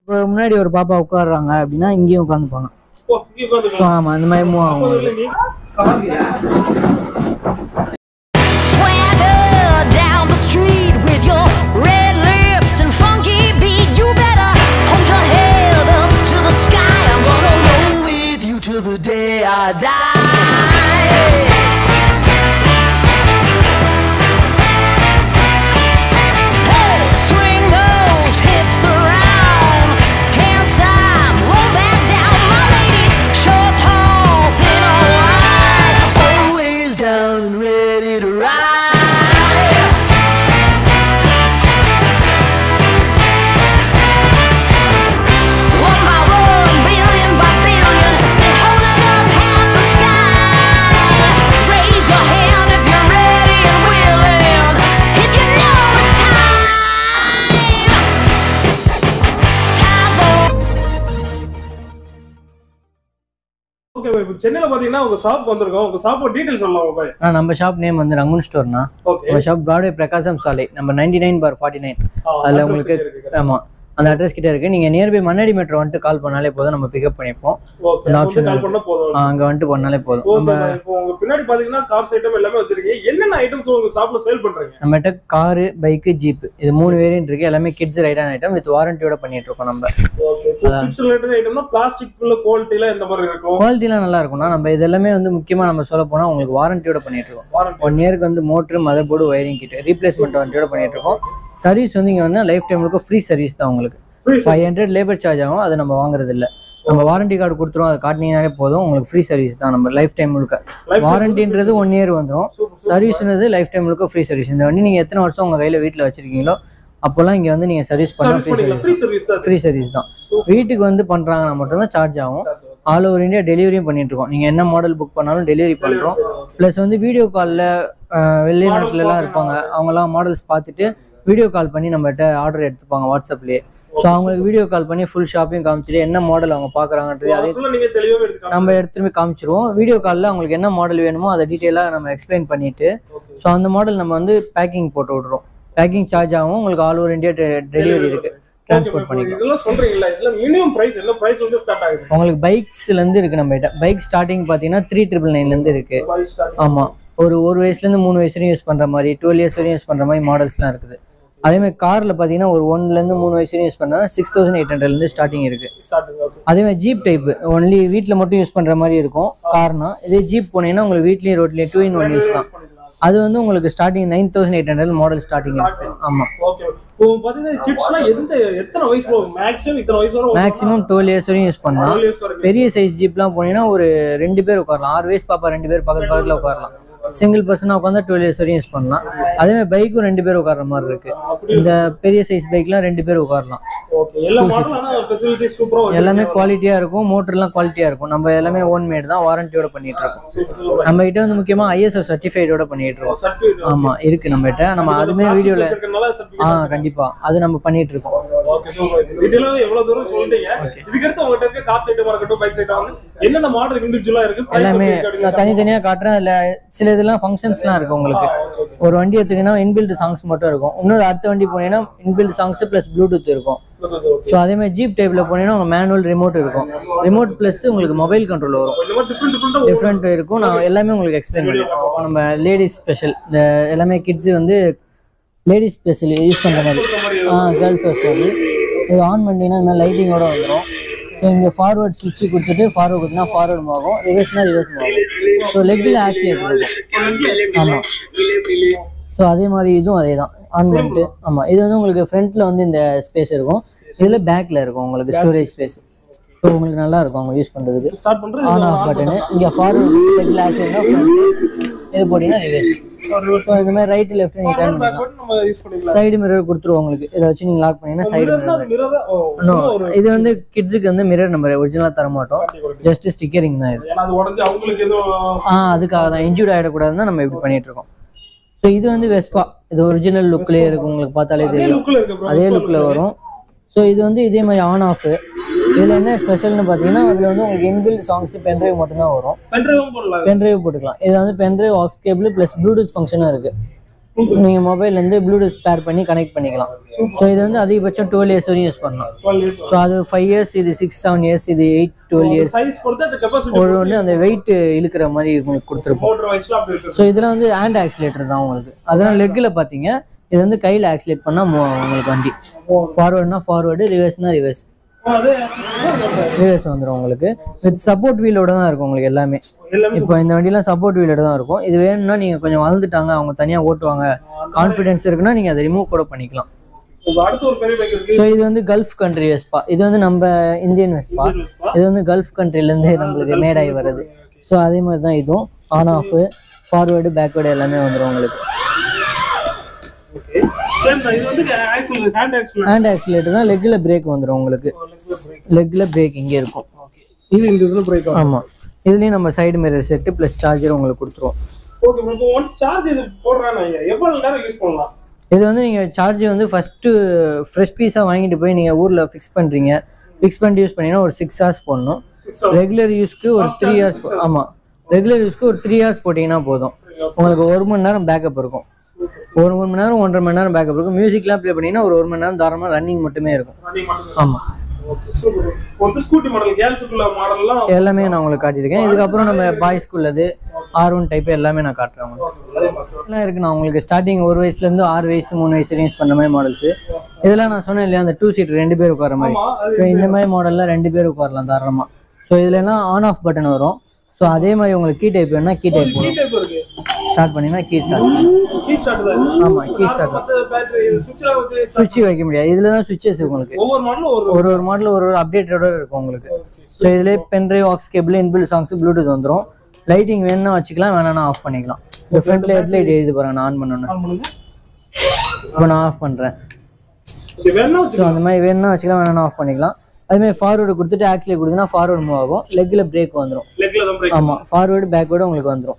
இப்போ முன்னாடி ஒரு பாப்பா உட்காடுறாங்க அப்படின்னா இங்கேயும் உட்காந்துப்பாங்க. ஆமா, அந்த மாதிரி மூவ் ஆகும். சென்னையில பாத்தீங்கன்னா உங்க ஷாப் வந்திருக்கோம். உங்க ஷாப் டீடைல் சொல்லலாம் பாய். நம்ம ஷாப் நேம் வந்து ரங்கூன் ஸ்டோர்னா. நம்ம ஷாப் பிராட்வே பிரகாசம் சாலை நம்பர் 99/49. அதுல உங்களுக்கு ஆமா அந்த அட்ரஸ் கிட்ட இருக்கு. நீங்க நியர்பை மண்ணடி மெட்ரோ வந்துட்டு கால் பண்ணாலே போதும், நம்ம பிக்கப் பண்ணிப்போம். அந்த ஆப்ஷன் கால் பண்ணா போதும், அங்க வந்துட்டு பண்ணாலே போதும். இப்போ உங்க பின்னாடி பாத்தீங்கன்னா கார்ஸ் ஐட்டம் எல்லாமே வச்சிருக்கீங்க. என்னென்ன ஐட்டம்ஸ் உங்க ஷாப்ல சேல் பண்றீங்க? நம்மட்ட கார், பைக், ஜீப் இது 3 வேரியன்ட் இருக்கு. எல்லாமே கிட்ஸ் ரைடான ஐட்டம் வித் வாரண்டியோட பண்ணிட்டு இருக்கோம் நம்ம. ஓகே, கிட்ஸ் ரைடான ஐட்டம்னா பிளாஸ்டிக்ல குவாலிட்டில எந்த மாதிரி இருக்கும்? குவாலிட்டிலாம் நல்லா இருக்கும்னா நம்ம இது எல்லாமே வந்து முக்கியமா நம்ம சொல்ல போனா உங்களுக்கு வாரண்டியோட பண்ணிட்டு இருக்கோம். 1 இயருக்கு வந்து motor, motherboard, wiring kit replacement வாரண்டியோட பண்ணிட்டு இருக்கோம். சர்வீஸ் வந்து இங்க வந்து லைஃப் டைமுக்கு ஃப்ரீ சர்வீஸ் தான். உங்களுக்கு 500 லேபர் சார்ஜ் ஆகும். அது நம்ம வாங்குறது இல்லை. நம்ம வாரண்டி கார்டு கொடுத்துருவோம், அதை காட்டினீங்கனாலே போதும். உங்களுக்கு ஃப்ரீ சர்வீஸ் தான். நம்ம லைஃப் டைம் முழுக்க வாரண்டின்றது 1 இயர் வந்துடும். சர்வீஸ்ன்றது லைஃப் டைம் முழுக்க ஃப்ரீ சர்வீஸ். இந்த வண்டி நீங்கள் எத்தனை வருஷம் உங்கள் கையில் வீட்டில் வச்சிருக்கீங்களோ அப்போல்லாம் இங்கே வந்து நீங்கள் சர்வீஸ் பண்ண ஃப்ரீ சர்வீஸ் தான். வீட்டுக்கு வந்து பண்ணுறாங்கன்னா மட்டும்தான் சார்ஜ் ஆகும். ஆல் ஓவர் இந்தியா டெலிவரியும் பண்ணிட்டு இருக்கோம். நீங்கள் என்ன மாடல் புக் பண்ணாலும் டெலிவரி பண்ணுறோம். ப்ளஸ் வந்து வீடியோ காலில் வெளிநாட்டுலலாம் இருப்பாங்க, அவங்களாம் மாடல்ஸ் பார்த்துட்டு வீடியோ கால் பண்ணி நம்மகிட்ட ஆர்டர் எடுத்துப்பாங்க வாட்ஸ்அப்லேயே. ஸோ அவங்களுக்கு வீடியோ கால் பண்ணி ஃபுல் ஷாப்பையும் காமிச்சிட்டு என்ன மாடல் அவங்க பார்க்குறாங்கன்றது அதே நம்ம எடுத்துமே காமிச்சிருவோம். வீடியோ காலில் அவங்களுக்கு என்ன மாடல் வேணுமோ அதை டீட்டெயிலாக நம்ம எக்ஸ்பிளைன் பண்ணிட்டு ஸோ அந்த மாடல் நம்ம வந்து பேக்கிங் போட்டு விட்றோம். பேக்கிங் சார்ஜ் ஆகும். உங்களுக்கு ஆல் ஓவர் இந்தியா டெலிவரி இருக்கு, டிரான்ஸ்போர்ட் பண்ணிக்கலாம். உங்களுக்கு பைக்ஸ்லேருந்து இருக்கு நம்ம கிட்ட. பைக் ஸ்டார்டிங் பார்த்தீங்கன்னா 3999 இருக்கு. ஆமாம், ஒரு வயசுலேருந்து 3 வயசு வரையும் யூஸ் பண்ணுற மாதிரி, 12 இயர்ஸ் வரையும் யூஸ் பண்ணுற மாதிரி மாடல்ஸ்லாம் இருக்குது. அதேமாதிரி காரில் பார்த்தீங்கன்னா ஒரு 1லேருந்து 3 வயசு யூஸ் பண்ணால் 6800 ஸ்டார்டிங் இருக்கு. அதேமாதிரி ஜீப் டைப் ஒன்லி வீட்டில் மட்டும் யூஸ் பண்ணுற மாதிரி இருக்கும் கார்னா. இதே ஜீப் போனீங்கன்னா உங்களுக்கு வீட்லேயும் ரோட்லேயும் 2-in-1 யூஸ் தான். அது வந்து உங்களுக்கு ஸ்டார்டிங் 9800 மாடல் ஸ்டார்டிங் இருக்கு. ஆமாம், மேக்ஸிமம் 12 இயர்ஸ் வரையும் யூஸ் பண்ணலாம். பெரிய சைஸ் ஜீப்லாம் போனீங்கன்னா ஒரு 2 பேர் உட்காரலாம். 6 வயசு பாப்பா 2 பேர் பக்கத்தில் உட்காரலாம். சிங்கிள் பர்சனாக உட்காந்தா 12 இயர்ஸ் வரையும் யூஸ் பண்ணலாம். அதேமாதிரி பைக்கும் 2 பேர் உட்கார்ற மாதிரி இருக்கு. இந்த பெரிய சைஸ் பைக்லாம் 2 பேர் உட்காரலாம். எல்லாமே குவாலிட்டியா இருக்கும். மோட்டர்லாம் குவாலிட்டியா இருக்கும். நம்ம எல்லாமே ஓன் மேட் தான், வாரண்டியோட பண்ணிட்டு இருக்கோம். நம்ம கிட்ட வந்து முக்கியமா ISO சர்டிஃபைடோட பண்ணிட்டு இருக்கோம். ஆமா இருக்கு நம்ம கிட்ட. நம்ம அதுமே வீடியோல கண்டிப்பா அது நம்ம பண்ணிட்டு இருக்கோம். எல்லாமே தனித்தனியா காட்டுறேன். அதுல சில இதெல்லாம் ஃபங்க்ஷன்ஸ்லாம் இருக்கு. உங்களுக்கு ஒரு வண்டி எடுத்தீங்கன்னா இன்பில்ட் சாங்ஸ் மட்டும் இருக்கும். இன்னொரு அடுத்த வண்டி போனீங்கன்னா இன்பில்ட் சாங்ஸ் பிளஸ் ப்ளூடூத் இருக்கும். ஸோ அதே மாதிரி ஜீப் டைப்ல போனீங்கன்னா உங்க மேனுவல் ரிமோட் இருக்கும். ரிமோட் பிளஸ் உங்களுக்கு மொபைல் கண்ட்ரோல் வரும். டிஃப்ரெண்ட் இருக்கும். நான் எல்லாமே உங்களுக்கு எக்ஸ்பிளைன் பண்ணிருக்கோம். நம்ம லேடிஸ் ஸ்பெஷல் இந்த எல்லாமே கிட்ஸ் வந்து லேடிஸ் ஸ்பெஷல் யூஸ் பண்ற மாதிரி கேர்ள்ஸ் யூஸ் பண்ணி இது ஆன் பண்ணிங்கன்னா இந்த மாதிரி லைட்டிங்கோட வந்துடும். ஸோ இங்கே ஃபார்வர்ட் சுவிட்சு கொடுத்துட்டு ஃபார்வர்ட் கொடுத்தா ஃபார்வர்ட் ஆகும், ரிவர்ஸ்னா ரிவர்ஸ் ஆகும். ஸோ லெக்கில் ஆக்சிலேட்டர் இருக்கும். ஆமாம், ஸோ அதே மாதிரி இதுவும் அதே தான் ஆன் பண்ணிட்டு. ஆமாம், இது வந்து உங்களுக்கு ஃப்ரண்ட்டில் வந்து இந்த ஸ்பேஸ் இருக்கும். இதில் பேக்கில் இருக்கும் உங்களுக்கு ஸ்டோரேஜ் ஸ்பேஸ். ஸோ உங்களுக்கு நல்லா இருக்கும் அவங்க யூஸ் பண்ணுறதுக்கு. ஆன் ஆஃப் பட்டனு இங்கே ஃபார்வர்ட் லெக்கில் ஆக்சிலேட்டர்னா இது போட்டிங்கன்னா ரிவர்ஸ். ஸோ இந்த மாதிரி ரைட்டு லெஃப்ட் நீங்கள் டர்ன் பண்ணிக்கலாம். சைடு மிரர் கொடுத்துருவோம் உங்களுக்கு. இதை வச்சு நீங்கள் லாக் பண்ணீங்கன்னா சைடு மிரர். இது வந்து கிட்ஸுக்கு வந்து மிரர் நம்ம ஒரிஜினலாக தர மாட்டோம், ஜஸ்ட் ஸ்டிக்கரிங் தான் இது. அதுக்காக தான் இன்ஜூர்ட் ஆகிடக்கூடாதுன்னு தான் நம்ம இப்படி பண்ணிட்டு இருக்கோம். ஸோ இது வந்து வெஸ்பா. இது ஒரிஜினல் லுக்லேயே இருக்கும். உங்களுக்கு பார்த்தாலே தெரியும், அதே லுக்கில் வரும். ஸோ இது வந்து இதே மாதிரி ஆன் ஆஃப். இதில் என்ன ஸ்பெஷல்னு பார்த்தீங்கன்னா அதில் வந்து உங்களுக்கு இன்பில்ட் சாங்ஸ் பென்ட்ரைவ் மட்டும்தான் வரும். பென்ட்ரைவ் போட்டுக்கலாம். இது வந்து pendrive aux cable plus Bluetooth ஃபங்க்ஷனும் இருக்குது. நீங்கள் மொபைல்லேருந்து ப்ளூடூத் பேர் பண்ணி கனெக்ட் பண்ணிக்கலாம். ஸோ இது வந்து அதிகபட்சம் 12 இயர்ஸ் வரையும் யூஸ் பண்ணலாம். 12 years. ஸோ அது 5 இயர்ஸ், இது 6-7 இயர்ஸ், இது 8-12 இயர்ஸ். சைஸ் பொறுத்து அந்த கெபாசிட்டி ஒரு ஒன்று அந்த வெயிட் இழுக்கிற மாதிரி உங்களுக்கு கொடுத்துருப்போம். மோட்டர் வைஸ்ல அப்படி இருக்கு. ஸோ இதெல்லாம் வந்து ஹேண்ட் ஆக்சிலேட்டர் தான் உங்களுக்கு. அதெல்லாம் லெக்கில் பார்த்தீங்க, இது வந்து கையில் ஆக்சிலேட் பண்ணால் உங்களுக்கு வண்டி ஃபார்வர்ட்னா ஃபார்வர்டு, ரிவர்ஸ்னா ரிவர்ஸ். அது ரிவர்ஸ் வந்துடும் உங்களுக்கு. வித் சப்போர்ட் வீலோட தான் இருக்கும் உங்களுக்கு எல்லாமே. இப்போ இந்த வண்டிலாம் சப்போர்ட் வீலோட தான் இருக்கும். இது வேணும்னா நீங்கள் கொஞ்சம் வளர்ந்துட்டாங்க, அவங்க தனியாக ஓட்டுவாங்க, கான்ஃபிடென்ஸ் இருக்குன்னா நீங்கள் அதை ரிமூவ் கூட பண்ணிக்கலாம். அடுத்து ஒரு பெரிய பைக் இருக்கு. ஸோ இது வந்து கல்ஃப் கண்ட்ரி வெஸ்பா. இது வந்து நம்ம இந்தியன் வெஸ்பா. இது வந்து கல்ஃப் கண்ட்ரிலேருந்து நம்மளுக்கு மேடாகி வருது. ஸோ அதே மாதிரி தான் இதுவும் ஆன் ஆஃப், ஃபார்வேர்டு, பேக்வேர்டு எல்லாமே வந்துடும் உங்களுக்கு. ஓகே சேம் தான். இது வந்து ஹேண்ட் ஆக்சிலேட்டர் தான். லெக்கில் பிரேக் வந்துடும் உங்களுக்கு. லெக்கில் பிரேக் இங்கே இருக்கும். இது இந்த இதுல பிரேக் ஆகும். ஆமாம். இதுலேயும் நம்ம side mirror set plus charger உங்களுக்கு கொடுத்துருவோம். ஓகே இப்போ ஒன்ஸ் சார்ஜ் இது போடுறானே எவ்வளவு நேரம் யூஸ் பண்ணலாம்? இது வந்து நீங்கள் சார்ஜ் வந்து ஃபஸ்ட்டு ஃப்ரெஷ் பீஸாக வாங்கிட்டு போய் நீங்கள் ஊரில் ஃபிக்ஸ் பண்ணுறீங்க. ஃபிக்ஸ் பண்ணிட்டு யூஸ் பண்ணிங்கன்னா ஒரு 6 hours போடணும். ரெகுலர் யூஸ்க்கு ஒரு 3 hours. ஆமாம், ரெகுலர் யூஸ்க்கு ஒரு 3 hours போட்டிங்கன்னா போதும். உங்களுக்கு 1 மணி நேரம் பேக்கப் இருக்கும். 1 மணி நேரம் 1.5 மணி நேரம் பேக்கப் இருக்கும். மியூசிக்லாம் ப்ளே பண்ணிங்கன்னா ஒரு 1 மணி நேரம் தாராளமாக ரன்னிங் மட்டுமே இருக்கும். ஆமாம். Okay super. இப்போ ஸ்கூட்டி மாடல், கேர்ள்ஸ்க்குள்ள மாடல்லாம் எல்லாமே நான் உங்களுக்கு காட்டியிருக்கேன். இதுக்கப்புறம் நம்ம பாய்ஸ்க்குள்ளது R1 டைப் எல்லாமே நான் காட்டுறேன் உங்களுக்கு. எல்லாம் இருக்கு. நான் உங்களுக்கு ஸ்டார்டிங் 1 வயசுலேருந்து 6 வயசு 3 வயசு யூஸ் பண்ண மாதிரி மாடல்ஸ் இதெல்லாம் நான் சொன்னேன் இல்லையா, அந்த 2 seat 2 பேர் உட்கார மாதிரி. ஸோ இந்த மாதிரி மாடலில் 2 பேர் உட்காரலாம் தாராளமாக. ஸோ இதுல எல்லாம் ஆன் ஆஃப் பட்டன் வரும். ஸோ அதே மாதிரி உங்களுக்கு கீ டைப் வேணும்னா கீ டைப் இருக்கு. ஸ்டார்ட் பண்ணிங்கன்னா கீ ஸ்டார்ட். தான். ஆமாம், கீ ஸ்டார்ட். மத்த பேட்டரி சுவிட்ச்ல வச்சு சுவிட்ச் வைக்க முடியாது. இதுல தான் சுவிட்சஸ் உங்களுக்கு. ஒவ்வொரு மாடலும் ஒரு மாடல் ஒரு அப்டேட்டோட இருக்கும் உங்களுக்கு. ஸோ இதுலேயே pendrive, aux cable, inbuilt songs, Bluetooth வந்துடும். லைட்டிங் வேணும்னா வச்சுக்கலாம், வேணாம்னா ஆஃப் பண்ணிக்கலாம். இந்த ஃப்ரண்ட்ல ஹெட்லைட் எழுதி பாருங்க, நான் ஆன் பண்ணணும். இப்போ நான் ஆஃப் பண்ணுறேன். ஸோ அந்த மாதிரி வேணும்னா வச்சுக்கலாம், வேணாம்னா ஆஃப் பண்ணிக்கலாம். அதுமாதிரி ஃபார்வர்டு கொடுத்துட்டு ஆக்சிலேட் கொடுத்தீங்கன்னா ஃபார்வர்டு மூவ் ஆகும். லெக்கில் பிரேக் வந்துடும். ஆமாம், ஃபார்வர்டு பேக்வேர்டு உங்களுக்கு வந்துடும்.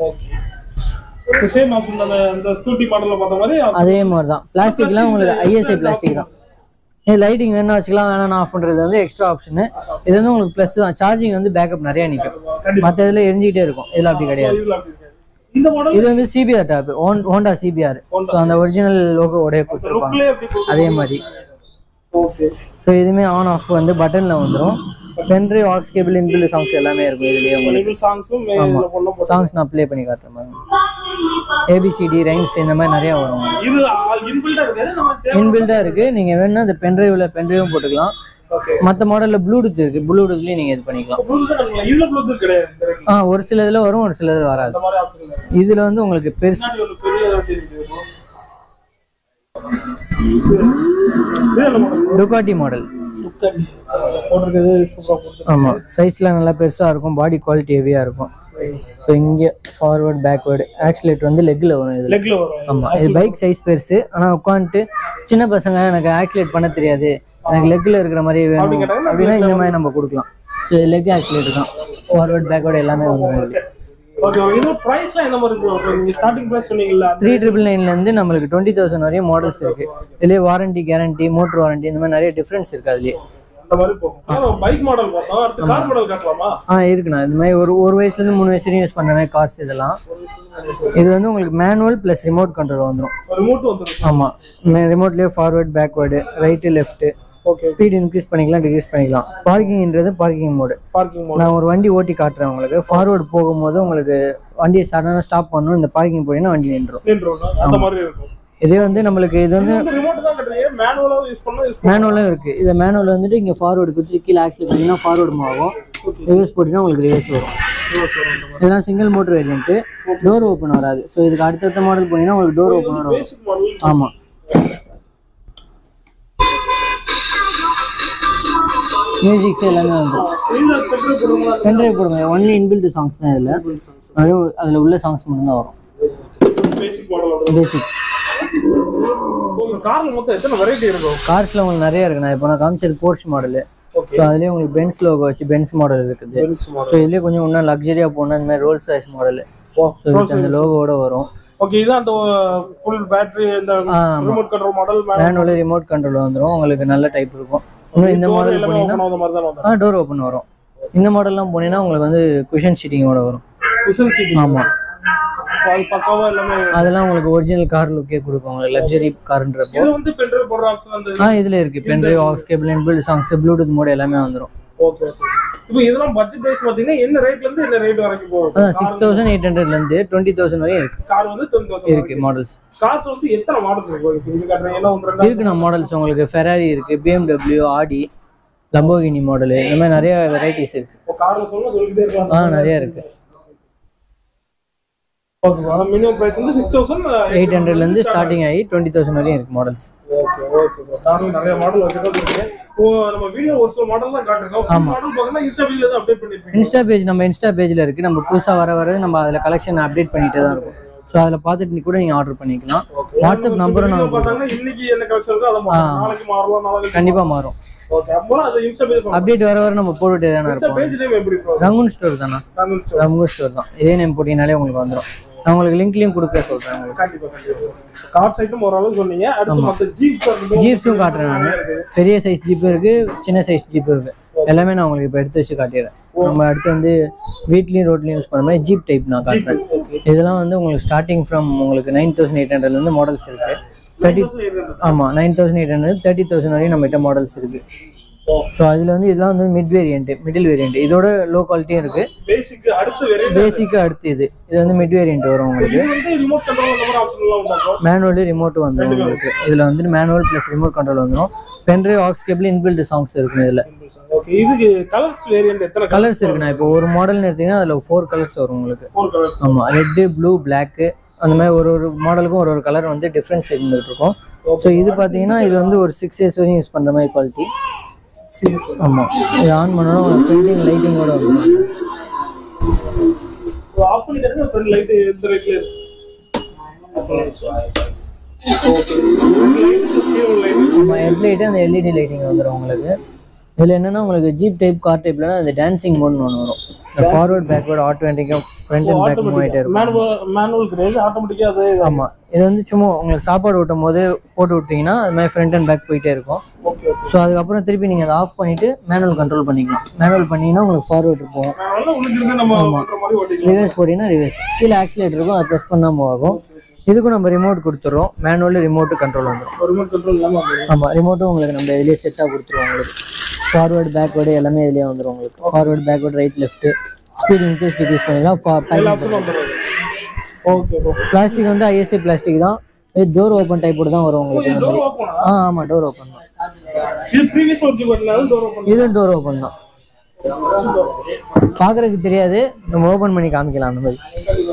சேம் ஆப்ஷன் அந்த ஸ்கூட்டி மாடல்ல பார்த்த மாதிரி அதே மாதிரி தான். பிளாஸ்டிக்லாம் உங்களுக்கு ISI பிளாஸ்டிக் தான். லைட்டிங் வேணா வச்சுக்கலாம், வேணா ஆஃப் பண்றது வந்து எக்ஸ்ட்ரா ஆப்ஷன். இது வந்து உங்களுக்கு ப்ளஸ் தான். சார்ஜிங் வந்து பேக்கப் நிறைய நிற்கும். மற்ற இதில் எரிஞ்சிக்கிட்டே இருக்கும். இதில் அப்படி கிடையாது. இந்த மாடல் இது வந்து CBR டாப், ஹோண்டா CBR. அந்த ஒரிஜினல் லோகோவோட கொடுத்துருப்பாங்க அதே மாதிரி. ஸோ இதுவுமே ஆன் ஆஃப் வந்து பட்டனில் வந்துடும். Pendrive, aux cable, inbuilt songs எல்லாமே இருக்கும் இதுலேயே உங்களுக்கு. சாங்ஸ் நான் ப்ளே பண்ணி காட்டுறேன் பாருங்க. ABCD ரைம்ஸ் இந்த மாதிரி நிறைய வரும். இது இன்பில்டா இருக்கு, நமக்கு இன்பில்டா இருக்கு. நீங்க வேணும்னா அந்த பென்ட்ரைவும் போட்டுக்கலாம். மற்ற மாடல்ல ப்ளூடூத் இருக்கு. ப்ளூடூத்லயும் நீங்க இது பண்ணிக்கலாம். இதுல ப்ளூடூத் கிடையாது. ஒரு சில இதுல வரும், ஒரு சில இதுல வராது. இதுல வந்து உங்களுக்கு பெருசு டுகாட்டி மாடல். ஆமா, சைஸ்ல நல்லா பெருசா இருக்கும். பாடி குவாலிட்டி ஹெவியா இருக்கும். ஸோ இங்கே ஃபார்வர்ட், பேக்வேர்டு, ஆக்சிலேட் வந்து லெக்கில் வரும். இது ஆமாம், இது பைக் சைஸ் பெருசு. ஆனால் உட்காந்துட்டு சின்ன பசங்க எனக்கு ஆக்சிலேட் பண்ண தெரியாது, எனக்கு லெக்கில் இருக்கிற மாதிரி வேணும் அப்படின்னா இந்த மாதிரி நம்ம கொடுக்கலாம். ஸோ இது லெக் ஆக்சிலேட் தான். ஃபார்வர்ட், பேக்வேர்டு எல்லாமே வந்துடும். இது 3999 நம்மளுக்கு 20,000 வரையும் மாடல்ஸ் இருக்கு. இதுலேயே வாரண்டி, கேரண்டி, மோட்டர் வாரண்டி இந்த மாதிரி நிறைய டிஃப்ரென்ஸ் இருக்கு அதுலேயே. இருக்குண்ணா. இது மாதிரி ஒரு வயசுலேருந்து 3 வயசு வரையும் யூஸ் பண்ணுற மாதிரி கார்ஸ் இதெல்லாம். இது வந்து உங்களுக்கு மேனுவல் ப்ளஸ் ரிமோட் கண்ட்ரோல் வந்துடும். ஆமாம், ரிமோட்லேயே forward, backward, right, left, speed increase பண்ணிக்கலாம், டிக்ரீஸ் பண்ணிக்கலாம். பார்க்கிங்ன்றது பார்க்கிங் மோடு. நான் ஒரு வண்டி ஓட்டி காட்டுறேன் உங்களுக்கு. ஃபார்வர்டு போகும்போது உங்களுக்கு வண்டியை சடனாக ஸ்டாப் பண்ணணும். இந்த பார்க்கிங் போனீங்கன்னா வண்டி நின்றுடும். இதே வந்து நம்மளுக்கு இது வந்து மேனுவலும் இருக்கு. இதை மேனுவல் வந்துட்டு இங்கே ஃபார்வர்டு கொடுத்து கீழே ஆக்சிலேட் பண்ணிங்கன்னா ஃபார்வர்டு மூவ் ஆகும். ரிவர்ஸ் போட்டிங்கன்னா உங்களுக்கு ரிவர்ஸ் வரும். இதெல்லாம் single motor variant. Door open வராது. ஸோ இதுக்கு அடுத்தடுத்த மாடல் போனீங்கன்னா உங்களுக்கு டோர் ஓப்பன் வரும். ஆமாம், மியூசிக்ஸ் எல்லாமே வந்துடும். பென்ட்ரைவ் போடுங்க. ஒன்லி இன்பில்ட் சாங்ஸ் தான் இதில். அதில் உள்ள சாங்ஸ் மட்டும்தான் வரும். பேசிக் கார்ஸ்ல உங்களுக்கு நிறைய இருக்கு. நான் இப்போ நான் காமிச்சது போர்ஷ் மாடலு. ஸோ அதுலேயே உங்களுக்கு பென்ஸ் லோகோ வச்சு பென்ஸ் மாடல் இருக்குது. ஸோ இதுலேயே கொஞ்சம் இன்னும் லக்ஸரியாக போனால் இந்த மாதிரி ரோல்ஸ் ராய்ஸ் மாடலு. அந்த லோகோட வரும். அந்த ஃபுல் பேட்டரி, இந்த remote control model, manual remote control வந்துடும். உங்களுக்கு நல்ல டைப் இருக்கும். இன்னும் இந்த மாடல் போனீங்கன்னா டோர் ஓப்பன் வரும். இந்த மாடல்லாம் போனீங்கன்னா உங்களுக்கு வந்து குஷன் சீட்டிங்கோட வரும். Cushion seating. ஆமாம், அது பக்காவா எல்லாமே அதெல்லாம் உங்களுக்கு ஒரிஜினல் கார் லுக்கே கொடுக்கும் உங்களுக்கு லக்ஸரி கார்ன்றப்போ. இது வந்து பென் டிரைவ் போடுற ஆப்ஷன் அந்த இதுல இருக்கு pen drive, aux cable, inbuilt songs, Bluetooth mode எல்லாமே வந்துரும். Okay okay. இப்போ இதெல்லாம் பட்ஜெட் பிரைஸ் பாத்தீங்கன்னா என்ன ரேட்ல இருந்து என்ன ரேட் வரைக்கும் போகும்? அதான் 6800 ல இருந்து 20000 வரை இருக்கு. கார் வந்து 20000 இருக்கு மாடல்ஸ். கார்ஸ் வந்து எத்தனை மாடல்ஸ் இருக்கு? இது காட்டுறீங்க எல்லாம் ஒன்று ரெண்டு இருக்கு நம்ம மாடல்ஸ் உங்களுக்கு ஃபெராரி இருக்கு, BMW, ஆடி, லம்போகினி மாடல், இந்த மாதிரி நிறைய வெரைட்டிஸ் இருக்கு. இப்போ கார்ல சொல்லிட்டே இருக்கலாம். நிறைய இருக்கு. ஓகே. ஆனா மினிமம் பிரைஸ் வந்து 6800 ல இருந்து ஸ்டார்டிங் ஆகி 20000 வரையும் இருக்கு மாடல்ஸ். Okay okay. கார்ல நிறைய மாடல் வச்சிருக்கீங்க. நம்ம வீடியோ ஒரு சில மாடல் தான் காட்டுறோம். மாடல் பாத்தீங்கன்னா இன்ஸ்டா பேஜ்ல தான் அப்டேட் பண்ணிருப்பீங்க. இன்ஸ்டா பேஜ்ல இருக்கு. நம்ம புதுசா வர நம்ம அதுல கலெக்ஷன் அப்டேட் பண்ணிட்டே தான் இருக்கும். சோ அதுல பாத்துட்டு கூட நீங்க ஆர்டர் பண்ணிக்கலாம். வாட்ஸ்அப் நம்பரும் நான் பாத்தீங்கன்னா இன்னைக்கு என்ன கலெக்ஷன் இருக்கோ அத மாறலாம். நாளைக்கு மாறலாம். நாளைக்கு கண்டிப்பா மாறும். ஓகே. அப்போ அது இன்ஸ்டா பேஜ் அப்டேட் வர நம்ம போட்டுட்டே தான் இன்ஸ்டா இருப்போம். பேஜ் நேம் எப்படி ப்ரோ? ரங்கூன் ஸ்டோர் தானா? ரங்கூன் ஸ்டோர் தான். இதே நேம் போட்டீங்கனாலே உங்களுக்கு வந்துரும். நான் உங்களுக்கு லிங்க்லயும் கொடுக்க சொல்றேன். கண்டிப்பா கண்டிப்பா. கார் ஐட்டம் ஓரளவு சொன்னீங்க. அடுத்து மத்த ஜீப்ஸும் காட்டுறேன் நான். பெரிய சைஸ் ஜீப் இருக்கு, சின்ன சைஸ் ஜீப் இருக்கு. எல்லாமே நான் உங்களுக்கு இப்போ எடுத்து வச்சு காட்டிடுறேன். நம்ம அடுத்து வந்து வீட்லயும் ரோட்லயும் யூஸ் பண்ண மாதிரி ஜீப் டைப் நான் காட்டுறேன். இதெல்லாம் வந்து உங்களுக்கு ஸ்டார்டிங் ஃப்ரம் உங்களுக்கு 9800 இருந்து மாடல்ஸ் இருக்கு. 9800 30,000 வரையும் நம்மகிட்ட மாடல்ஸ் இருக்கு. ஸோ அதில் வந்து இதெல்லாம் வந்து மிடில் வேரியன்ட். இதோட லோ குவாலிட்டியும் இருக்கு. பேசிக்கு அடுத்து இது வந்து மிட் வேரியன்ட் வரும் உங்களுக்கு. மேனுவல் ரிமோட் வந்துடும் உங்களுக்கு. இதில் வந்து மேனுவல் ப்ளஸ் ரிமோட் கண்ட்ரோல் வந்துடும். Pen drive, aux cable, inbuilt songs இருக்கும் இதில். ஓகே. இதுக்கு கலர்ஸ் வேரியன்ட் எத்தனை கலர்ஸ் இருக்குண்ணா? இப்போ ஒரு மாடல்னு எடுத்தீங்கன்னா அதில் 4 கலர்ஸ் வரும் உங்களுக்கு. ஆமாம், ரெட்டு, ப்ளூ, பிளாக், அந்த மாதிரி ஒரு மாடலுக்கும் ஒரு கலர் வந்து டிஃப்ரென்ஸ் இருந்துகிட்டு இருக்கும். ஸோ இது பார்த்தீங்கன்னா இது வந்து ஒரு 6 years வரையும் யூஸ் பண்ணுற மாதிரி குவாலிட்டி. ஆமாம், இது ஆன் பண்ணணும். ஃப்ரண்டிங் லைட்டிங்கோட வரும். ஆஃப் பண்ணி தரங்க. ஃப்ரண்ட் லைட் எந்த லைட்ல இருக்கு? ஹெட்லைட் அந்த எல்இடி லைட்டிங் வந்துடும் உங்களுக்கு. இதில் என்னன்னா உங்களுக்கு ஜீப் டைப், கார் டைப்லனா அந்த டான்சிங் மோட்னு ஒன்று வரும். ஃபார்வர்ட் பேக்வர்ட் ஆட்டோமேட்டிக்காக ஃப்ரண்ட் அண்ட் பேக் மூவ் ஆகிட்டே இருக்கும். மேனுவல் கிடையாது, ஆட்டோமேட்டிக்காக அது. ஆமாம், இது வந்து சும்மா உங்களுக்கு சாப்பாடு ஊட்டும் போது போட்டு விட்டீங்கன்னா அது மாதிரி ஃப்ரண்ட் அண்ட் பேக் போயிட்டே இருக்கும். ஸோ அதுக்கப்புறம் திருப்பி நீங்கள் அதை ஆஃப் பண்ணிவிட்டு மேனுவல் கண்ட்ரோல் பண்ணிக்கலாம். மேனுவல் பண்ணிங்கன்னா உங்களுக்கு ஃபார்வர்ட் இருக்கும். ரிவர்ஸ் போட்டிங்கன்னா ரிவர்ஸ். கீழே ஆக்சிலேட்டர் இருக்கும், அதை ப்ரெஸ் பண்ணால் மூவ் ஆகும். இதுக்கும் நம்ம ரிமோட் கொடுத்துறோம். மேனுவல் ரிமோட்டு கண்ட்ரோல் வந்துடும். ஆமாம், ரிமோட்டும் உங்களுக்கு நம்ம இதுலேயே செட்டாக கொடுத்துருவோம். உங்களுக்கு ஃபார்வர்டு பேக்வேர்டு எல்லாமே இதுலேயே வந்துடும் உங்களுக்கு. Forward backward right left speed increase decrease பண்ணிக்கலாம். பிளாஸ்டிக் வந்து ஐஎஸ்ஐ பிளாஸ்டிக் தான். இது டோர் ஓப்பன் டைப்போடு தான் வரும் உங்களுக்கு. ஆமாம், டோர் ஓப்பன் தான். இதுவும் டோர் ஓப்பன் தான். பார்க்குறதுக்கு தெரியாது, நம்ம ஓப்பன் பண்ணி காமிக்கலாம் அந்த மாதிரி.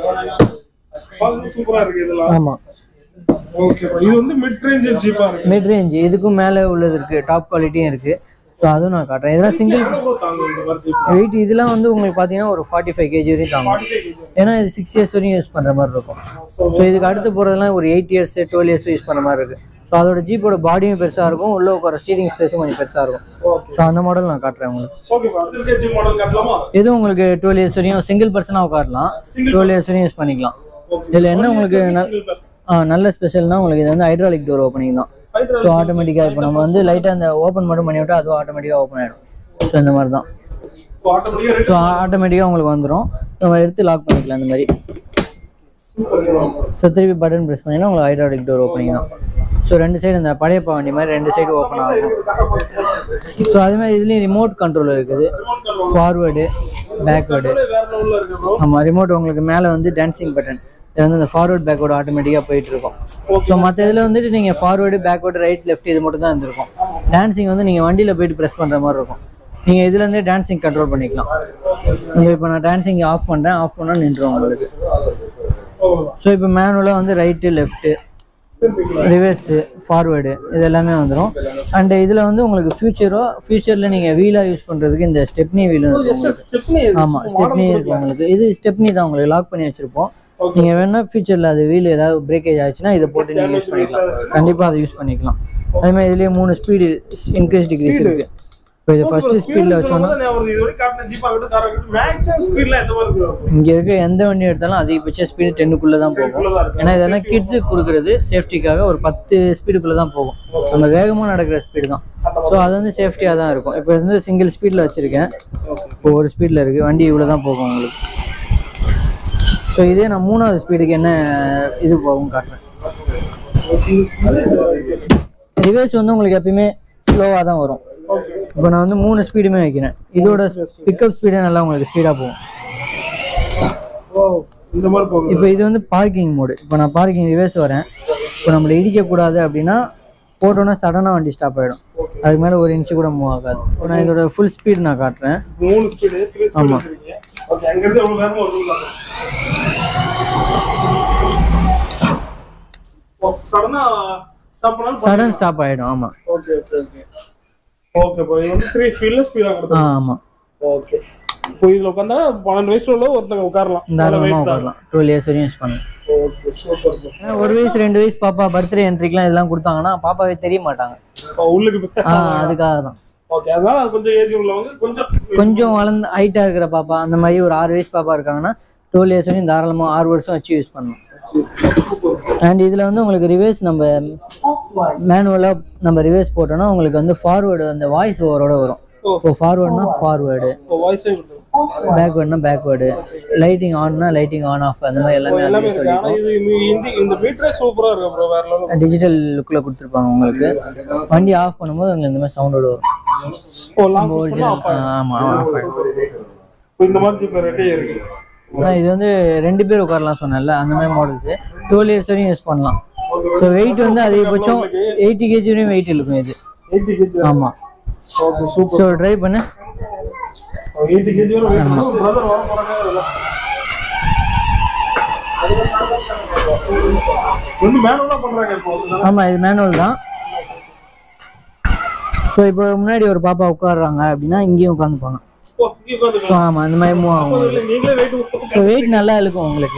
ஆமாம், இது வந்து மிட் ரேஞ்ச். இதுக்கும் மேலே உள்ளது இருக்கு, டாப் குவாலிட்டியும் இருக்கு. ஸோ அதுவும் நான் காட்டுறேன். இதெல்லாம் சிங்கிள் வெயிட். இதெல்லாம் வந்து உங்களுக்கு பார்த்தீங்கன்னா ஒரு 45 kg வரையும் தாங்கும். ஏன்னா இது 6 years வரையும் யூஸ் பண்ணுற மாதிரி இருக்கும். ஸோ இதுக்கு அடுத்து போகிறதுலாம் ஒரு 8 years 12 years யூஸ் பண்ணுற மாதிரி இருக்கு. ஸோ அதோட ஜீப்போட பாடியும் பெருசாக இருக்கும், உள்ள உட்கார ஸ்டீரிங் ஸ்பேஸும் கொஞ்சம் பெருசாக இருக்கும். ஸோ அந்த மாடல் நான் காட்டுறேன் உங்களுக்கு. எதுவும் உங்களுக்கு 12 years வரையும் சிங்கிள் பர்சனாக உட்காரலாம், 12 years வரையும் யூஸ் பண்ணிக்கலாம். இதில் என்ன உங்களுக்கு நல்ல ஸ்பெஷல்னா உங்களுக்கு இது வந்து ஹைட்ராலிக் டோர் ஓப்பனிங் தான். ஸோ ஆட்டோமேட்டிக்காக இப்போ நம்ம வந்து லைட்டாக அந்த ஓப்பன் மட்டும் பண்ணி விட்டால் அதுவும் ஆட்டோமேட்டிக்காக ஓப்பன் ஆகிடும். ஸோ இந்த மாதிரி தான். ஸோ ஆட்டோமேட்டிக்காக உங்களுக்கு வந்துடும். நம்ம எடுத்து லாக் பண்ணிக்கலாம் இந்த மாதிரி. ஸோ திருப்பி பட்டன் ப்ரெஸ் பண்ணிங்கன்னா உங்களுக்கு ஹைட்ராலிக் டோர் ஓப்பனிங் தான். ஸோ 2 சைடு அந்த படையப்பா வண்டி மாதிரி 2 சைடு ஓப்பன் ஆகும். ஸோ அதே மாதிரி இதுலேயும் ரிமோட் கண்ட்ரோல் இருக்குது. Forward, backward. ஆமாம், ரிமோட் உங்களுக்கு மேலே வந்து டான்சிங் பட்டன். இது வந்து அந்த ஃபார்வர்ட் பேக்வேர்டு ஆட்டோமேட்டிக்காக போயிட்டு இருக்கும். ஸோ மற்ற இதில் வந்துட்டு நீங்கள் ஃபார்வேர்டு பேக்வேர்டு ரைட் லெஃப்ட் இது மட்டும் தான் இருந்திருக்கும். டான்சிங் வந்து நீங்கள் வண்டியில் போயிட்டு ப்ரெஸ் பண்ணுற மாதிரி இருக்கும். நீங்கள் இதுலேருந்தே டான்சிங் கண்ட்ரோல் பண்ணிக்கலாம். இப்போ நான் டான்சிங் ஆஃப் பண்ணுறேன், ஆஃப் பண்ணால் நின்றுடும் உங்களுக்கு. ஸோ இப்போ மேனுவலாக வந்து ரைட்டு லெஃப்ட்டு ரிவர்ஸு ஃபார்வேர்டு இது எல்லாமே வந்துடும். அண்ட் இதில் வந்து உங்களுக்கு ஃபியூச்சரில் நீங்கள் வீலாக யூஸ் பண்ணுறதுக்கு இந்த ஸ்டெப்னி வீல் இருக்கும். ஆமாம், ஸ்டெப்னி இருக்குது உங்களுக்கு. இது ஸ்டெப்னி தான் உங்களுக்கு லாக் பண்ணி வச்சுருப்போம். நீங்கள் வேணா ஃபியூச்சரில் அது வீல் ஏதாவது பிரேக்கேஜ் ஆச்சுன்னா இதை போட்டு நீங்கள் யூஸ் பண்ணிக்கலாம். கண்டிப்பாக அதை யூஸ் பண்ணிக்கலாம். அதேமாதிரி இதுலேயே 3 ஸ்பீடு இன்க்ரீஸ் டிக்ரீஸ் இருக்குது. இப்போ இது ஃபர்ஸ்ட் ஸ்பீடில் வச்சோன்னா இங்கே இருக்க எந்த வண்டி எடுத்தாலும் அதிகபட்ச ஸ்பீடு 10க்குள்ளே தான் போகும். ஏன்னா இதெல்லாம் கிட்ஸுக்கு கொடுக்குறது சேஃப்டிக்காக ஒரு 10 ஸ்பீடுக்குள்ளே தான் போகும். நம்ம வேகமாக நடக்கிற ஸ்பீடு தான். ஸோ அது வந்து சேஃப்டியாக தான் இருக்கும். இப்போ வந்து சிங்கிள் ஸ்பீடில் வச்சுருக்கேன். இப்போ ஒரு ஸ்பீடில் இருக்குது, வண்டி இவ்வளோ தான் போகும் உங்களுக்கு. ஸோ இதே நான் 3வது ஸ்பீடுக்கு என்ன இது போகும் காட்டுறேன். ரிவர்ஸ் வந்து உங்களுக்கு எப்பயுமே ஸ்லோவாக தான் வரும். இப்போ நான் வந்து 3 ஸ்பீடுமே வைக்கிறேன். இதோட பிக்கப் ஸ்பீடே நல்லா உங்களுக்கு ஸ்பீடாக போகும். இப்போ இது வந்து பார்க்கிங் மோடு. இப்போ நான் பார்க்கிங் ரிவர்ஸ் வரேன். இப்போ நம்மளை இடிக்கக்கூடாது அப்படின்னா போட்டோன்னா சடனாக வண்டி ஸ்டாப் ஆகிடும். அதுக்கு மேலே 1 இன்ச்சு கூட மூவ் ஆகாது. இப்போ நான் இதோட ஃபுல் ஸ்பீட் நான் காட்டுறேன். 3 ஸ்பீடு 3 ஸ்பீடு ஆமாம். ஓகே, அங்க இருந்து எவ்வளவு நேரமா வருது? சடன் ஸ்டாப் ஆகிடும். ஆமாம். Okay okay okay okay. இப்போ இது வந்து 3 ஸ்பீட்ல ஸ்பீடா கொடுத்தா. ஆமாம். ஓகே. இப்போ இதுல உட்கார்ந்தா 12 வயசுல உள்ள ஒருத்தங்க உட்காரலாம். தாராளமாக உட்காரலாம். 12 இயர்ஸ் வரையும் யூஸ் பண்ணலாம். Okay, super. 1 வயசு 2 வயசு பாப்பா பர்த்டே என்ட்ரிக்கெலாம் இதெல்லாம் கொடுத்தாங்கன்னா பாப்பாவே தெரிய மாட்டாங்க. உள்ளுக்கு அதுக்காக தான். ஓகே, அதனால கொஞ்சம் ஏஜ் உள்ளவங்க கொஞ்சம் வளர்ந்து ஹைட்டாக இருக்கிற பாப்பா அந்த மாதிரி ஒரு 6 வயசு பாப்பா இருக்காங்கன்னா 12 இயர்ஸ் வரையும் தாராளமாக 6 வருஷம் வச்சு யூஸ் பண்ணலாம். அண்ட் இதில் வந்து உங்களுக்கு ரிவர்ஸ் நம்ம மேனுவலாக நம்ம ரிவர்ஸ் போட்டோம்னா உங்களுக்கு வந்து ஃபார்வேர்டு அந்த வாய்ஸ் ஓவரோட வரும். இப்போ ஃபார்வேர்டுனா ஃபார்வேர்டு, பேக்வேர்டுனா பேக்வேர்டு, லைட்டிங் ஆன்னா லைட்டிங் ஆன் ஆஃப், அந்த மாதிரி எல்லாமே டிஜிட்டல் லுக்கில் கொடுத்துருப்பாங்க. உங்களுக்கு வண்டி ஆஃப் பண்ணும்போது உங்களுக்கு இந்த மாதிரி சவுண்டோடு வரும். ஆமாம். இது வந்து 2 பேர் உட்காரலாம் சொன்னேன்ல, அந்த மாதிரி மாடல்ஸ் 12 இயர்ஸ் வரையும் யூஸ் பண்ணலாம். ஸோ வெயிட் வந்து அதிகபட்சம் 80 kg வரையும் வெயிட் இருக்கும் இது. 80 kg. ஆமாம். ஸோ ட்ரை பண்ணு. 80 kg வரை வெயிட் பண்ணும். பிரதர் வர போறாங்க. வந்து மேனுவலா பண்றாங்க இப்போ. ஆமாம், இது மேனுவல் தான். ஸோ இப்போ முன்னாடி ஒரு பாப்பா உட்காடுறாங்க அப்படின்னா இங்கேயும் உட்காந்துப்பாங்க. ஆமாம், அந்த மாதிரி மூவ் ஆகும். ஸோ வெயிட் நல்லா இருக்கும் உங்களுக்கு.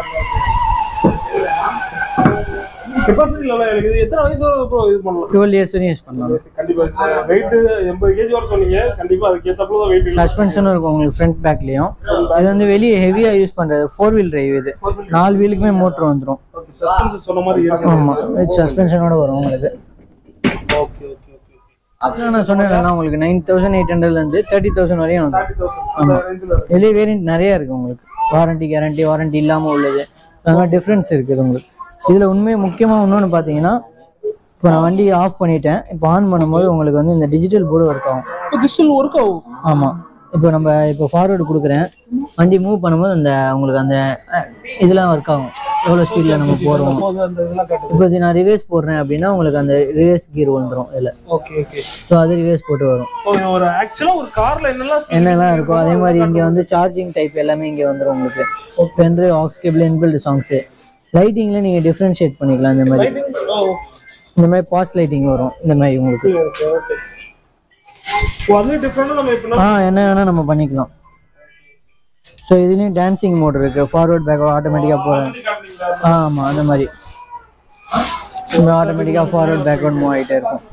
கெபாசிட்டி நல்லா இருக்குது. எத்தனை வயசு வரை ப்ரோ இது பண்ணலாம்? 12 இயர்ஸ் வரையும் யூஸ் பண்ணலாம். கண்டிப்பா. வெயிட் 80 kg வரை சொன்னீங்க. கண்டிப்பா அதுக்கு ஏத்தப்பல தான் வெயிட். சஸ்பென்ஷனும் இருக்கும் உங்களுக்கு ஃப்ரண்ட் பேக்லயும். இது வந்து வெளியே ஹெவியா யூஸ் பண்றது 4 வீல் டிரைவ். இது 4 வீலுக்குமே மோட்டர் வந்துரும். சஸ்பென்ஷன் சொன்ன மாதிரி இருக்கு. ஆமா, வித் சஸ்பென்ஷனோட வரும் உங்களுக்கு. Okay okay okay. அதான் நான் சொன்னேன்ல உங்களுக்கு 9800 ல இருந்து 30000 வரையும் வந்து. 30000 ரேஞ்சில இருக்கு. வெளியே வேரியன்ட் நிறைய இருக்கு உங்களுக்கு. வாரண்டி கேரண்டி வாரண்டி இல்லாம உள்ளது. அந்த டிஃபரன்ஸ் இருக்குது உங்களுக்கு. இதில் உண்மையை முக்கியமாக இன்னொன்று பார்த்தீங்கன்னா, இப்போ நான் வண்டி ஆஃப் பண்ணிட்டேன். இப்போ ஆன் பண்ணும்போது உங்களுக்கு வந்து இந்த டிஜிட்டல் போர்டு ஒர்க் ஆகும். டிஜிட்டல் ஒர்க் ஆகும். ஆமாம். இப்போ ஃபார்வேர்டு கொடுக்குறேன், வண்டி மூவ் பண்ணும்போது அந்த உங்களுக்கு அந்த இதெல்லாம் ஒர்க் ஆகும். எவ்வளோ ஸ்பீடில் நம்ம போகிறோம். இப்போ இது நான் ரிவர்ஸ் போடுறேன் அப்படின்னா உங்களுக்கு அந்த ரிவர்ஸ் கியர் வந்துடும் இதில். Okay okay. ஸோ அது ரிவர்ஸ் போட்டு வரும். ஒரு ஆக்சுவலாக ஒரு காரில் என்னெல்லாம் இருக்கும் அதே மாதிரி இங்கே வந்து சார்ஜிங் டைப் எல்லாமே இங்கே வந்துடும் உங்களுக்கு. Pen drive, aux cable, inbuilt songs. லைட்டிங்கில் நீங்கள் டிஃப்ரென்ஷியேட் பண்ணிக்கலாம். இந்த மாதிரி பாஸ் லைட்டிங் வரும் இந்த மாதிரி உங்களுக்கு. என்ன வேணால் நம்ம பண்ணிக்கலாம். ஸோ இதுலேயும் டான்சிங் மோட் இருக்குது. ஃபார்வர்ட் பேக்வர்ட் ஆட்டோமேட்டிக்காக போகிறேன். ஆமாம், அந்த மாதிரி ஆட்டோமேட்டிக்காக ஃபார்வர்ட் பேக்வர்ட் மூவ் ஆகிட்டே இருக்கும்.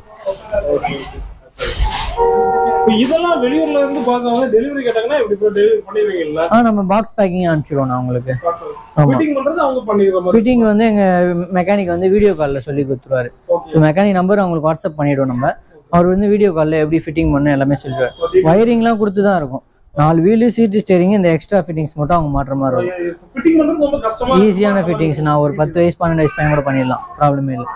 இதெல்லாம் வெளியூர்ல இருந்து பார்க்கவங்க டெலிவரி கேட்டாங்கன்னா எப்படி டெலிவரி பண்ணிடுவீங்கல்ல? நம்ம பாக்ஸ் பேக்கிங் அனுப்பிச்சிடுவோம் நான் உங்களுக்கு. ஃபிட்டிங் பண்றது அவங்க பண்ணிடுவாங்க. ஃபிட்டிங் வந்து எங்க மெக்கானிக் வந்து வீடியோ காலில் சொல்லி கொடுத்துருவாரு. ஸோ மெக்கானிக் நம்பர் அவங்களுக்கு வாட்ஸ்அப் பண்ணிவிடுவோம் நம்ம. அவர் வந்து வீடியோ காலில் எப்படி ஃபிட்டிங் பண்ணணும் எல்லாமே சொல்லுவார். வயரிங்லாம் கொடுத்து தான் இருக்கும். 4 வீலு, சீட்டு, ஸ்டேரிங், இந்த எக்ஸ்ட்ரா ஃபிட்டிங்ஸ் மட்டும் அவங்க மாட்டுற மாதிரி இருக்கும். ஈஸியான ஃபிட்டிங்ஸ். நான் ஒரு 10 வயசு 12 வயசு பையன் கூட பண்ணிடலாம், ப்ராப்ளமே இல்லை.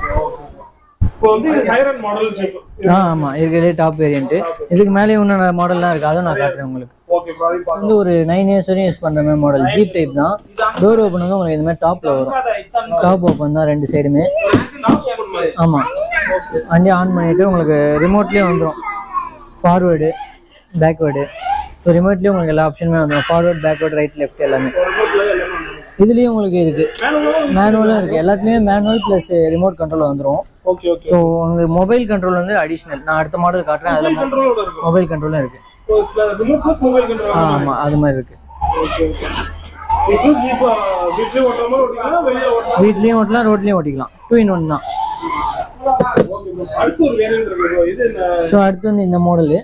ஆமாம், இருக்கிறதே டாப் வேரியன்ட். இதுக்கு மேலே இன்னும் மாடல்லாம் இருக்குது, அதுவும் நான் காட்டுறேன் உங்களுக்கு. வந்து ஒரு 9 இயர்ஸ் வரையும் யூஸ் பண்ணுற மாதிரி மாடல். ஜீப் டைப் தான். டோர் ஓப்பன் வந்து உங்களுக்கு இந்த மாதிரி டாப்பில் வரும். டாப் ஓப்பன் தான் 2 சைடுமே. ஆமாம், வண்டி ஆன் பண்ணிவிட்டு உங்களுக்கு ரிமோட்லேயே வந்துடும். Forward, backward. ஸோ ரிமோட்லேயும் உங்களுக்கு எல்லா ஆப்ஷனுமே வந்துடும். ஃபார்வேர்ட், பேக்வேர்டு, ரைட், லெஃப்ட் எல்லாமே. இதுலேயும் உங்களுக்கு இருக்குது. மேனுவலும் இருக்குது. எல்லாத்துலேயுமே மேனுவல் ப்ளஸ் ரிமோட் கண்ட்ரோல் வந்துடும். ஸோ உங்களுக்கு மொபைல் கண்ட்ரோல் வந்து அடிஷ்னல். நான் அடுத்த மாடல் காட்டுறேன். அதில் மொபைல் கண்ட்ரோலும் இருக்குது. ஆமாம், அது மாதிரி இருக்குது. வீட்லேயும் ஓட்டலாம், ரோட்லேயும் ஓட்டிக்கலாம். 2 in 1 தான். ஸோ அடுத்து வந்து இந்த மாடலு.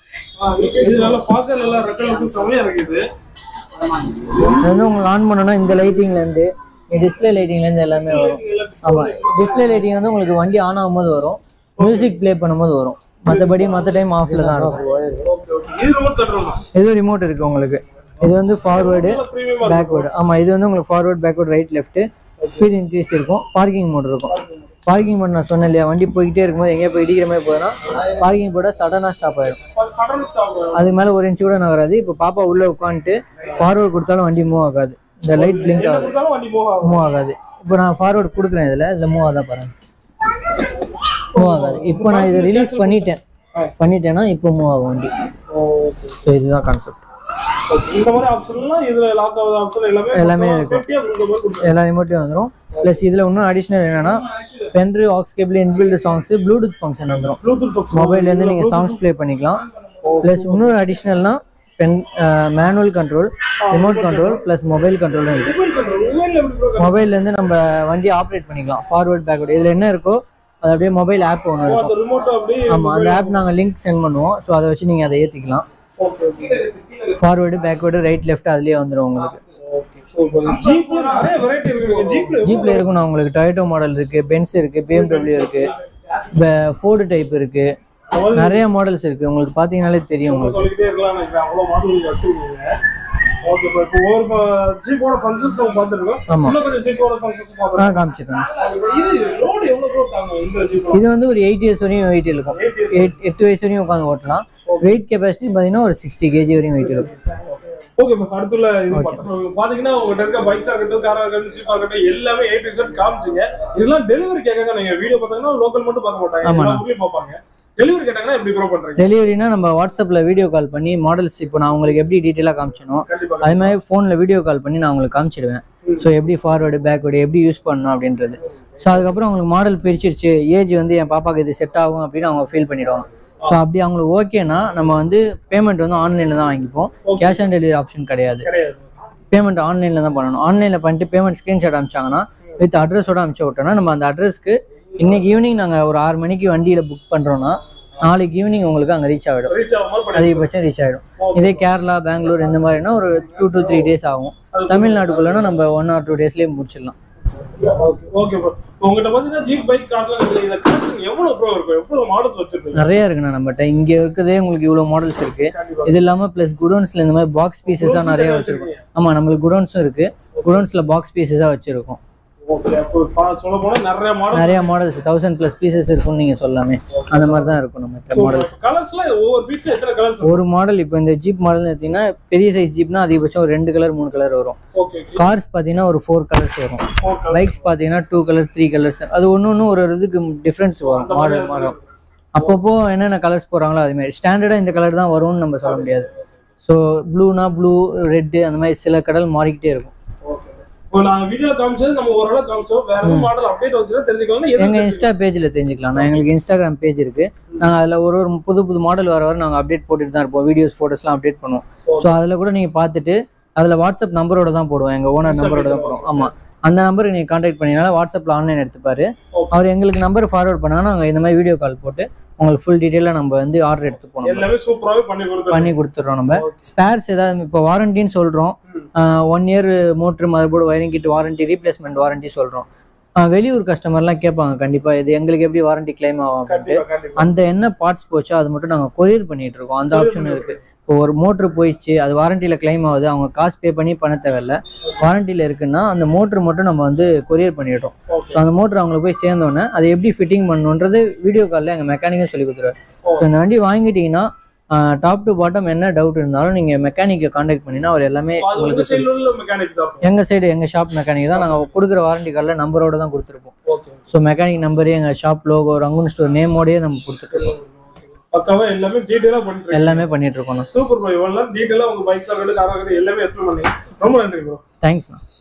வந்து உங்களுக்கு ஆன் பண்ணோன்னா இந்த லைட்டிங்லேருந்து டிஸ்பிளே லைட்டிங்லேருந்து எல்லாமே வரும். ஆமாம், டிஸ்பிளே லைட்டிங் வந்து உங்களுக்கு வண்டி ஆன் ஆகும்போது வரும், மியூசிக் ப்ளே பண்ணும்போது வரும். மற்ற டைம் ஆஃபில் தான் இருக்கும். எதுவும் ரிமோட் இருக்குது உங்களுக்கு. இது வந்து ஃபார்வர்டு பேக்வேர்டு. ஆமாம், இது வந்து உங்களுக்கு forward backward right left speed increase இருக்கும். பார்க்கிங் மோட் இருக்கும். பார்க்கிங் மோட் நான் சொன்னேன் இல்லையா, வண்டி போய்கிட்டே இருக்கும்போது எங்கேயா போய் இடிக்கிற மாதிரி போதுன்னா பார்க்கிங் போட சடனாக ஸ்டாப் ஆகிடும். அதுக்கு மேலே ஒரு இன்ச்சு கூட நகராது. இப்போ பாப்பா உள்ளே உட்காந்துட்டு ஃபார்வர்டு கொடுத்தாலும் வண்டி மூவ் ஆகாது. இந்த லைட் பிளிங்க் ஆகுது, மூவ் ஆகாது. இப்போ நான் ஃபார்வர்டு கொடுக்குறேன், இதில் மூவ் ஆகாதான் பாருங்க, மூவ் ஆகாது. இப்போ நான் இதை ரிலீஸ் பண்ணிட்டேன்னா இப்போ மூவ் ஆகும் வண்டி. ஸோ இதுதான் கான்செப்ட். இந்த மாதிரி ஆப்ஷன்லாம் இதுல லாக் ஆகுது ஆப்ஷன் எல்லாமே இருக்கும். எல்லா ரிமோட்லயும் வந்துரும். ப்ளஸ் இதுல இன்னும் அடிஷனல் என்னன்னா pen drive, aux cable, inbuilt songs, Bluetooth function வந்துரும். மொபைல்ல இருந்து நீங்க சாங்ஸ் ப்ளே பண்ணிக்கலாம். ப்ளஸ் இன்னொரு அடிஷனல்னா manual control, remote control plus mobile கண்ட்ரோலும் இருக்கு. மொபைல்ல இருந்து நம்ம வண்டி ஆப்ரேட் பண்ணிக்கலாம் ஃபார்வர்ட் பேக்வர்ட். இதுல என்ன இருக்கோ அது அப்படியே மொபைல் ஆப் ஒன்று இருக்கும். ஆமா, அந்த ஆப் நாங்கள் லிங்க் சென்ட் பண்ணுவோம். ஸோ அதை வச்சு நீங்க அதை ஏற்றிக்கலாம். ஃபார்வர்டு பேக்வர்டு ரைட் லெஃப்ட் அதுலயே வந்துடும் உங்களுக்கு. ஜீப்ல இருக்குண்ணா உங்களுக்கு டொயோட்டோ மாடல் இருக்கு, பென்ஸ் இருக்கு, BMW இருக்கு, ஃபோர்டு டைப் இருக்கு, நிறைய மாடல்ஸ் இருக்கு. உங்களுக்கு பாத்தீங்கன்னாலே தெரியும் உங்களுக்கு. இது வந்து ஒரு 8 இயர்ஸ் வரையும் வெயிட் இருக்கும். 8 வயசு வரையும் உட்காந்து ஓட்டலாம். வெயிட் கெபாசிட்டி பாத்தீங்கன்னா ஒரு 60 kg வரையும் வெயிட் இருக்கும். ஓகே, அடுத்துல இது பாத்தீங்கன்னா உங்ககிட்ட இருக்க பைக்ஸா இருக்கட்டும், காரா இருக்கட்டும், ஜீப்பா இருக்கட்டும், எல்லாமே A to Z காமிச்சிங்க. இதெல்லாம் டெலிவரி கேட்காங்க. நீங்க வீடியோ பாத்தீங்கன்னா லோக்கல் மட்டும் பார்க்க மாட்டாங்க, எல்லா ஊர்லயும் பார்ப்பாங்க. டெலிவரி கேட்டாங்கன்னா எப்படி ப்ரோ பண்றீங்க? டெலிவரினா நம்ம வாட்ஸ்அப்ல வீடியோ கால் பண்ணி மாடல்ஸ் இப்போ நான் உங்களுக்கு எப்படி டீட்டெயிலாக காமிச்சணும் அதே மாதிரி ஃபோனில் வீடியோ கால் பண்ணி நான் உங்களுக்கு காமிச்சிடுவேன். ஸோ எப்படி ஃபார்வர்டு பேக்வர்டு எப்படி யூஸ் பண்ணணும் அப்படின்றது. ஸோ அதுக்கப்புறம் அவங்களுக்கு மாடல் பிரிச்சிருச்சு, ஏஜ் வந்து என் பாப்பாக்கு இது செட் ஆகும் அப்படின்னு அவங்க ஃபீல் பண்ணிடுவாங்க. ஸோ அப்படி அவங்களுக்கு ஓகேனா நம்ம வந்து பேமெண்ட் வந்து ஆன்லைனில் தான் வாங்கிப்போம். கேஷ் ஆன் டெலிவரி ஆப்ஷன் கிடையாது. பேமெண்ட் ஆன்லைனில் தான் பண்ணணும். ஆன்லைனில் பண்ணிட்டு பேமெண்ட் ஸ்க்ரீன்ஷாட் அனுப்பிச்சாங்கன்னா வித் அட்ரஸோட அனுப்பிச்சு விட்டோம்னா நம்ம அந்த அட்ரஸ்க்கு இன்னைக்கு ஈவினிங் நாங்கள் ஒரு 6 மணிக்கு வண்டியில் புக் பண்ணுறோன்னா நாளைக்கு ஈவினிங் உங்களுக்கு அங்கே ரீச் ஆகிடும். அதிகபட்சம் ரீச் ஆகிடும். இதே கேரளா, பெங்களூர் இந்த மாதிரினா ஒரு 2 to 3 days ஆகும். தமிழ்நாட்டுக்குள்ளனா நம்ம 1 or 2 daysலேயே முடிச்சிடலாம். நிறைய இருக்குண்ணா நம்மகிட்ட. இங்க இருக்குதே உங்களுக்கு இவ்வளவு மாடல்ஸ் இருக்கு. இது இல்லாம பிளஸ் குடோன்ஸ்ல இந்த மாதிரி பாக்ஸ் பீசஸா நிறைய வச்சிருக்கோம். ஆமா, நம்மளுக்கு குடோன்ஸும் இருக்கு. குடோன்ஸ்ல பாக்ஸ் பீசஸா வச்சிருக்கோம். நிறைய மாடல்ஸ் 1000+ பீசஸ் இருக்கும்னு நீங்க சொல்லாமே. அந்த மாதிரி தான் இருக்கும் நம்ம மாடல்ஸ். ஒரு மாடல் இப்போ இந்த ஜீப் மாடல் எடுத்தீங்கன்னா பெரிய சைஸ் ஜீப்னா அதிகபட்சம் ஒரு 2 கலர் 3 கலர் வரும். கார்ஸ் பாத்தீங்கன்னா ஒரு 4 கலர்ஸ் வரும். பைக்ஸ் பாத்தீங்கன்னா 2 கலர் 3 கலர்ஸ். அது ஒன்னொன்னு ஒரு இதுக்கு டிஃபரன்ஸ் வரும். மாடல் அப்பப்போ என்னென்ன கலர்ஸ் போறாங்களோ அது மாதிரி ஸ்டாண்டர்டா இந்த கலர் தான் வரும்னு நம்ம சொல்ல முடியாது. ஸோ ப்ளூனா ப்ளூ, ரெட்டு அந்த மாதிரி சில கடல் மாறிக்கிட்டே இருக்கும். எங்க இன்ஸ்டா பேஜ்ல தெரிஞ்சுக்கலாம். எங்களுக்கு இன்ஸ்டாகிராம் பேஜ் இருக்கு. நாங்க அதுல ஒரு புது மாடல் வர நாங்க அப்டேட் போட்டுட்டு தான் இருப்போம். வீடியோஸ், போட்டோஸ்லாம் அப்டேட் பண்ணுவோம். ஸோ அதுல கூட நீங்க பார்த்துட்டு அதுல வாட்ஸ்அப் நம்பரோட தான் போடுவோம். எங்க ஓனர் நம்பரோட தான் போடுவோம். ஆமா, அந்த நம்பருக்கு நீங்க கான்டாக்ட் பண்ணினால வாட்ஸ்அப்ல ஆன்லைன் எடுத்துப்பாரு. அவர் எங்களுக்கு நம்பர் ஃபார்வர்ட் பண்ணாங்கன்னா நாங்க இந்த மாதிரி வீடியோ கால் போட்டு உங்களுக்கு ஃபுல் டீடைலா நம்ம வந்து ஆர்டர் எடுத்து போனோம். எல்லாமே சூப்பராவே பண்ணி கொடுத்துறோம். நம்ம ஸ்பேர்ஸ் ஏதாவது இப்போ வாரண்டின்னு சொல்றோம். 1 year motor, motherboard, wiring kit warranty, replacement warranty சொல்றோம். வெளியூர் கஸ்டமர்லாம் கேட்பாங்க கண்டிப்பா இது எங்களுக்கு எப்படி வாரண்டி கிளைம் ஆகும் அப்படின்ட்டு. அந்த என்ன பார்ட்ஸ் போச்சோ அது மட்டும் நாங்க கொரியர் பண்ணிட்டு இருக்கோம். அந்த ஆப்ஷன் இருக்கு. இப்போ ஒரு மோட்ரு போயிடுச்சு, அது வாரண்டியில கிளைம் ஆகுது, அவங்க காசு பே பண்ணி பண்ண தேவையில்ல. வாரண்டியில இருக்குன்னா அந்த மோட்ரு மட்டும் நம்ம வந்து கொரியர் பண்ணிடுறோம். ஸோ அந்த மோட்ரு அவங்களுக்கு போய் சேர்ந்தோன்னே அதை எப்படி ஃபிட்டிங் பண்ணணுன்றது வீடியோ காலில் எங்கள் மெக்கானிக்கும் சொல்லி கொடுத்துருவாரு. ஸோ இந்த வண்டி வாங்கிட்டீங்கன்னா டாப் டு பாட்டம் என்ன டவுட் இருந்தாலும் நீங்க மெக்கானிக்கை கான்டாக்ட் பண்ணினா அவர் எல்லாமே உங்களுக்கு எங்க சைடு எங்க ஷாப் மெக்கானிக் தான். நாங்கள் கொடுக்குற வாரண்டி கார்டில் நம்பரோட தான் கொடுத்துருப்போம். ஸோ மெக்கானிக் நம்பரே எங்கள் ஷாப் லோகோ, ரங்குன் ஸ்டோர் நேமோடயே நம்ம கொடுத்துருக்கோம். பக்காவா எல்லாமே டீடைலா பண்ணிட்டு எல்லாமே பண்ணிட்டு இருக்கோம். Super bro. இவ்வளவு டீடைலா உங்க பைக்ஸ் ஆகட்டும், கார் ஆகட்டும் எல்லாமே எக்ஸ்பிளைன் பண்ணீங்க. ரொம்ப நன்றி ப்ரோ. தேங்க்ஸ்.